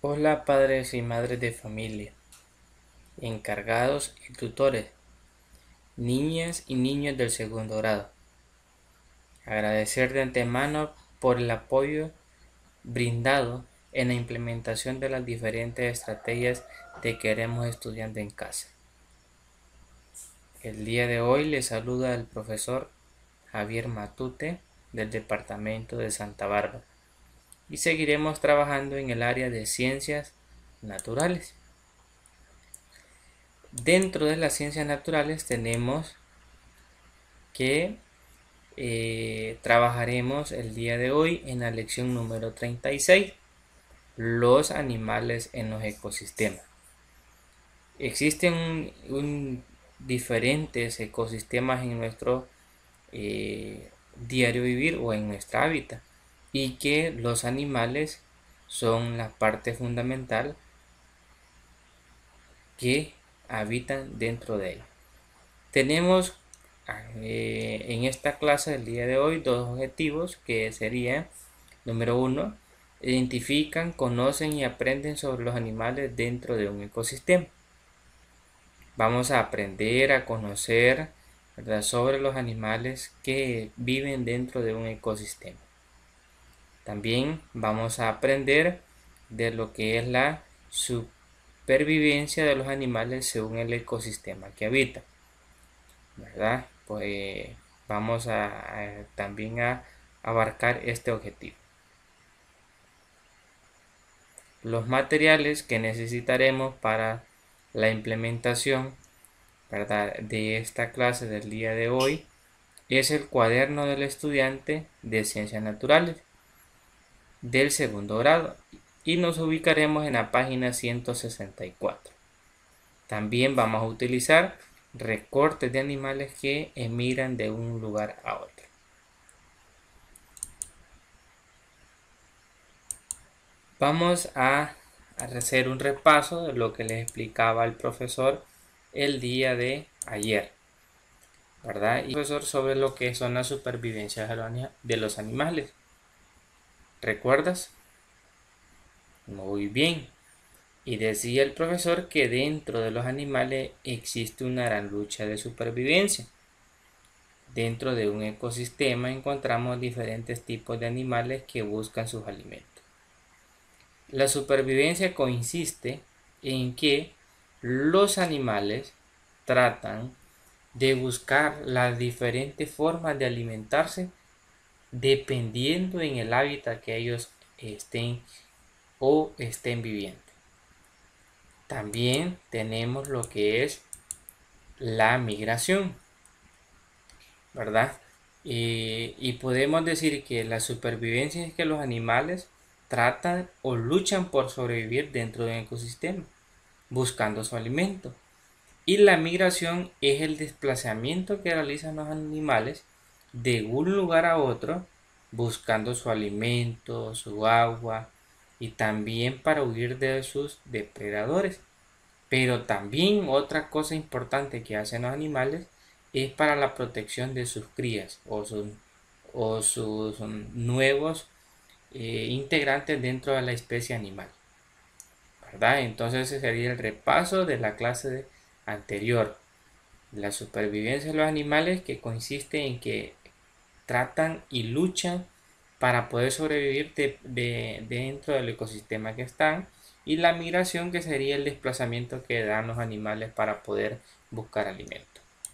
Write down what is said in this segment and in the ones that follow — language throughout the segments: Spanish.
Hola padres y madres de familia, encargados y tutores, niñas y niños del segundo grado. Agradecer de antemano por el apoyo brindado en la implementación de las diferentes estrategias de Queremos Estudiando en Casa. El día de hoy les saluda el profesor Javier Matute del departamento de Santa Bárbara y seguiremos trabajando en el área de ciencias naturales. Dentro de las ciencias naturales tenemos que trabajaremos el día de hoy en la lección número 36, los animales en los ecosistemas. Existen diferentes ecosistemas en nuestro diario vivir o en nuestra hábitat, y que los animales son la parte fundamental que habitan dentro de ellos. Tenemos en esta clase del día de hoy dos objetivos, que serían: número 1, identifican, conocen y aprenden sobre los animales dentro de un ecosistema. Vamos a aprender a conocer, ¿verdad?, sobre los animales que viven dentro de un ecosistema. También vamos a aprender de lo que es la supervivencia de los animales según el ecosistema que habitan, ¿verdad? Pues vamos también a abarcar este objetivo. Los materiales que necesitaremos para la implementación, ¿verdad?, de esta clase del día de hoy es el cuaderno del estudiante de Ciencias Naturales del segundo grado, y nos ubicaremos en la página 164. También vamos a utilizar recortes de animales que emigran de un lugar a otro. Vamos a hacer un repaso de lo que les explicaba el profesor el día de ayer, ¿verdad? Y el profesor sobre lo que son las supervivencias de los animales. ¿Recuerdas? Muy bien. Y decía el profesor que dentro de los animales existe una gran lucha de supervivencia. Dentro de un ecosistema encontramos diferentes tipos de animales que buscan sus alimentos. La supervivencia consiste en que los animales tratan de buscar las diferentes formas de alimentarse dependiendo en el hábitat que ellos estén viviendo. También tenemos lo que es la migración, ¿verdad? Y podemos decir que la supervivencia es que los animales tratan o luchan por sobrevivir dentro de un ecosistema, buscando su alimento. Y la migración es el desplazamiento que realizan los animales de un lugar a otro, buscando su alimento, su agua, y también para huir de sus depredadores. Pero también otra cosa importante que hacen los animales es para la protección de sus crías o sus nuevos integrantes dentro de la especie animal, ¿verdad? Entonces ese sería el repaso de la clase anterior. La supervivencia de los animales, que consiste en que tratan y luchan para poder sobrevivir dentro del ecosistema que están, y la migración, que sería el desplazamiento que dan los animales para poder buscar alimento.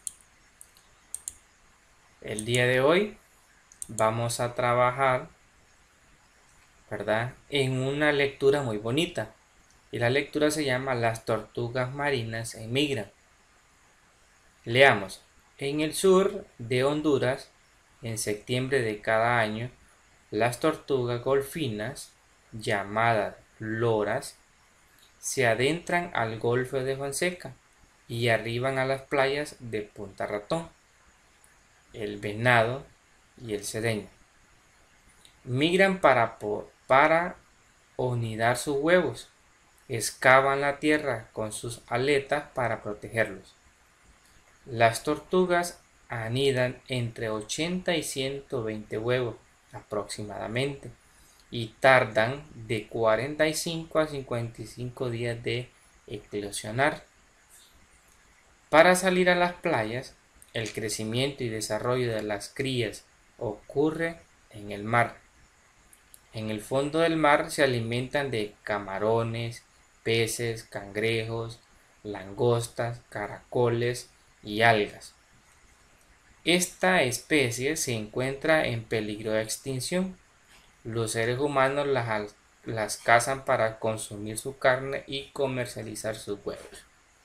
El día de hoy vamos a trabajar, ¿verdad?, en una lectura muy bonita, y la lectura se llama Las tortugas marinas emigran. Leamos. En el sur de Honduras, en septiembre de cada año, las tortugas golfinas, llamadas loras, se adentran al Golfo de Fonseca y arriban a las playas de Punta Ratón, el Venado y el Cedeño. Migran para anidar sus huevos, excavan la tierra con sus aletas para protegerlos. Las tortugas anidan entre 80 y 120 huevos aproximadamente, y tardan de 45 a 55 días de eclosionar. Para salir a las playas, el crecimiento y desarrollo de las crías ocurre en el mar. En el fondo del mar se alimentan de camarones, peces, cangrejos, langostas, caracoles y algas. Esta especie se encuentra en peligro de extinción. Los seres humanos las cazan para consumir su carne y comercializar sus huevos.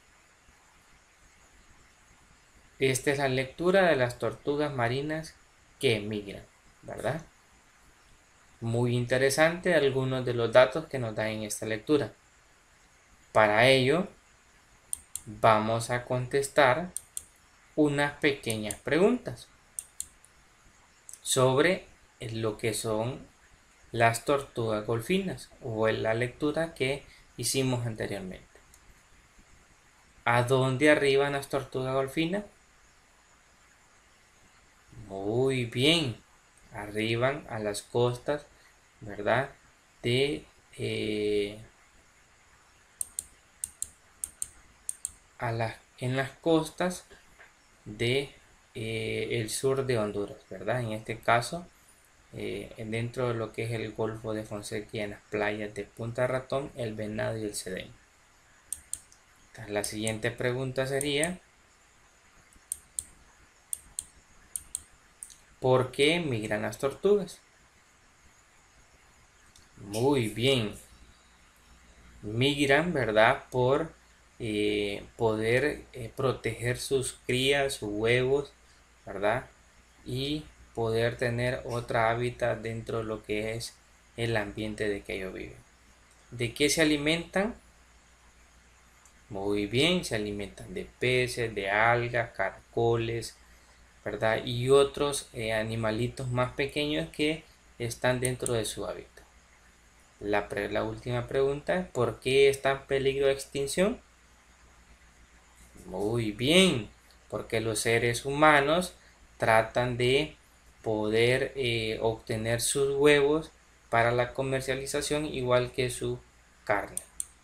Esta es la lectura de las tortugas marinas que emigran, ¿verdad? Muy interesante algunos de los datos que nos dan en esta lectura. Para ello, vamos a contestar unas pequeñas preguntas sobre lo que son las tortugas golfinas o en la lectura que hicimos anteriormente. ¿A dónde arriban las tortugas golfinas? Muy bien, arriban a las costas, ¿verdad? En las costas de el sur de Honduras, ¿verdad? En este caso, dentro de lo que es el Golfo de Fonseca y en las playas de Punta Ratón, El Venado y El Cedeño. Entonces, la siguiente pregunta sería: ¿por qué migran las tortugas? Muy bien, migran, ¿verdad? Por poder proteger sus crías, sus huevos, ¿verdad? Y poder tener otra hábitat dentro de lo que es el ambiente de que ellos viven. ¿De qué se alimentan? Muy bien, se alimentan de peces, de algas, caracoles, ¿verdad? Y otros animalitos más pequeños que están dentro de su hábitat. La última pregunta es: ¿por qué está en peligro de extinción? Muy bien, porque los seres humanos tratan de poder obtener sus huevos para la comercialización, igual que su carne.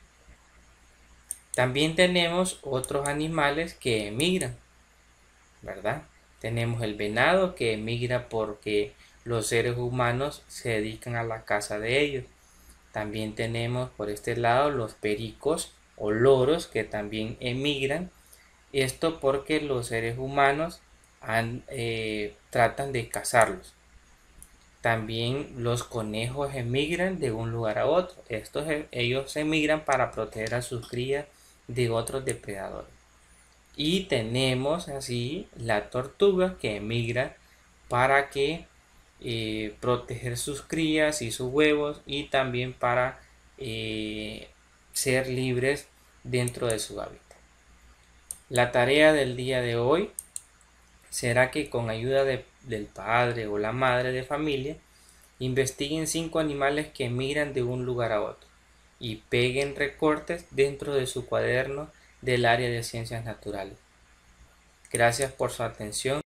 También tenemos otros animales que emigran, ¿verdad? Tenemos el venado que emigra porque los seres humanos se dedican a la caza de ellos. También tenemos por este lado los pericos o loros que también emigran. Esto porque los seres humanos tratan de cazarlos. También los conejos emigran de un lugar a otro. Ellos emigran para proteger a sus crías de otros depredadores. Y tenemos así la tortuga que emigra para que proteger sus crías y sus huevos, y también para ser libres dentro de su hábitat. La tarea del día de hoy será que con ayuda del padre o la madre de familia investiguen 5 animales que emigran de un lugar a otro y peguen recortes dentro de su cuaderno del área de ciencias naturales. Gracias por su atención.